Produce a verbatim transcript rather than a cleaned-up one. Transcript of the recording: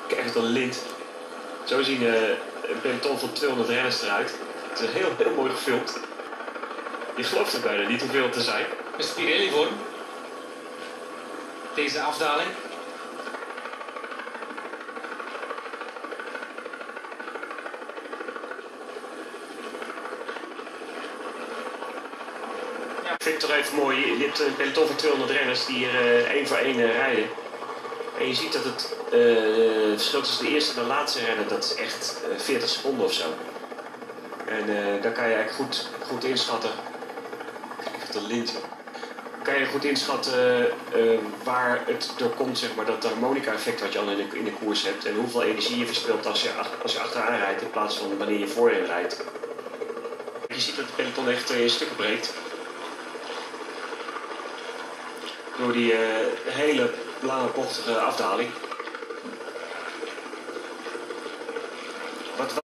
echt een lint. Zo zien uh, een peloton van tweehonderd renners eruit. Het is heel, heel mooi gefilmd. Je gelooft er bijna niet hoeveel het er zijn. Is Pirelli voor deze afdaling? Ja, ik vind het toch even mooi. Je hebt een peloton van tweehonderd renners die hier uh, één voor één uh, rijden. En je ziet dat het uh, verschil tussen de eerste en de laatste renner, dat is echt uh, veertig seconden of zo. En uh, dan kan je eigenlijk goed, goed inschatten. Echt een lint. Dan kan je goed inschatten uh, waar het door komt, zeg maar, dat harmonica-effect wat je al in de, in de koers hebt. En hoeveel energie je verspilt als je, als je achteraan rijdt in plaats van wanneer je voorin rijdt. Je ziet dat de peloton echt twee stukken breekt. Door die uh, hele lange bochtige afdaling. Wat